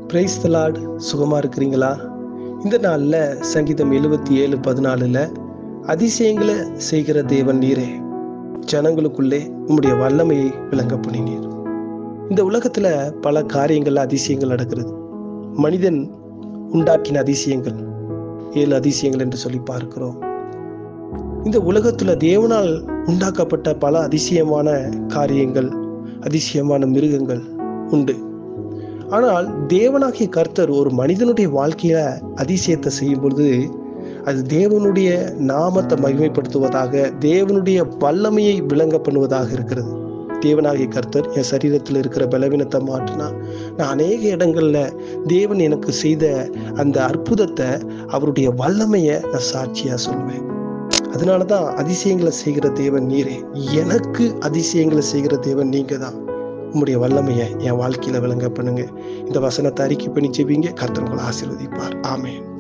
Praise the Lord. சுகமாக இருக்கிறீங்களா? இந்த நாளில் சங்கீதம் 77:14 அதிசயங்களை செய்கிற தேவன் நீரே, ஜனங்களுக்குள்ளே உம்முடைய வல்லமையை விளங்க பண்ணினீர். இந்த உலகத்தில் பல காரியங்கள் அதிசயங்கள் நடக்கிறது. மனிதன் உண்டாக்கின அதிசயங்கள் 7 அதிசயங்கள் என்று சொல்லி பார்க்கிறோம். இந்த உலகத்தில் தேவனால் உண்டாக்கப்பட்ட பல அதிசயமான காரியங்கள், அதிசயமான மிருகங்கள் உண்டு. ஆனால் தேவனாகிய கர்த்தர் ஒரு மனிதனுடைய வாழ்க்கையில அதிசயத்தை செய்யும் பொழுது அது தேவனுடைய நாமத்தை மகிமைப்படுத்துவதாக, தேவனுடைய வல்லமையை விளங்க பண்ணுவதாக இருக்கிறது. தேவனாகிய கர்த்தர் என் சரீரத்தில் இருக்கிற பலவீனத்தை மாற்றினா, நான் அநேக இடங்கள்ல தேவன் எனக்கு செய்த அந்த அற்புதத்தை, அவருடைய வல்லமையை நான் சாட்சியா சொல்லுவேன். அதனாலதான் அதிசயங்களை செய்கிற தேவன் நீரே, எனக்கு அதிசயங்களை செய்கிற தேவன் நீங்க தான். உங்களுடைய வல்லமையை என் வாழ்க்கையில விளங்க பண்ணுங்க. இந்த வசனத்தை அறிக்கை பண்ணி ஜெபிங்க. கர்த்தர் உங்களை ஆசீர்வதிப்பார். ஆமென்.